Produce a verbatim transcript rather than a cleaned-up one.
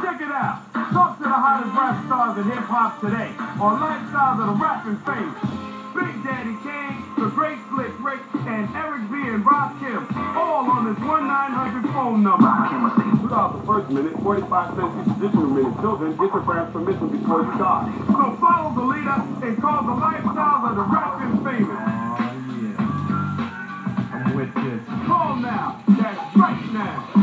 Check it out. Talk to the hottest rap stars in hip-hop today on Lifestyles of the Rapping Famous. Big Daddy Kane, The Great Slick Rick, and Eric B. and Rob Kim, all on this one nine hundred phone number. two dollars the first minute, forty-five cents each additional minute. Children, get your parents' permission before you die. So follow the leader and call the Lifestyles of the Rapping Famous. Oh, yeah. I'm with this. Call now. That's right now.